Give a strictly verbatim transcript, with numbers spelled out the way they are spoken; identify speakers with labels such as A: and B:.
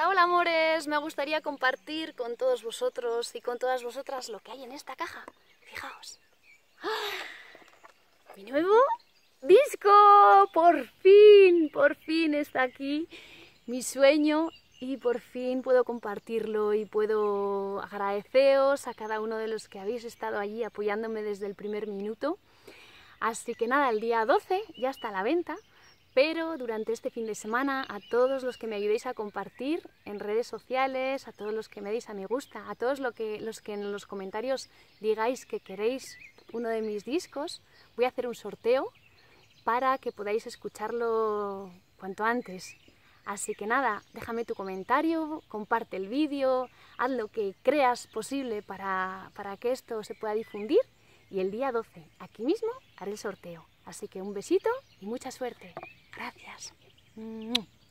A: Hola, hola amores, me gustaría compartir con todos vosotros y con todas vosotras lo que hay en esta caja. Fijaos. ¡Ah! Mi nuevo disco, por fin, por fin está aquí mi sueño y por fin puedo compartirlo y puedo agradeceros a cada uno de los que habéis estado allí apoyándome desde el primer minuto. Así que nada, el día doce ya está a la venta. Pero durante este fin de semana, a todos los que me ayudéis a compartir en redes sociales, a todos los que me deis a me gusta, a todos los que, los que en los comentarios digáis que queréis uno de mis discos, voy a hacer un sorteo para que podáis escucharlo cuanto antes. Así que nada, déjame tu comentario, comparte el vídeo, haz lo que creas posible para, para que esto se pueda difundir. Y el día doce, aquí mismo, haré el sorteo. Así que un besito y mucha suerte. Gracias.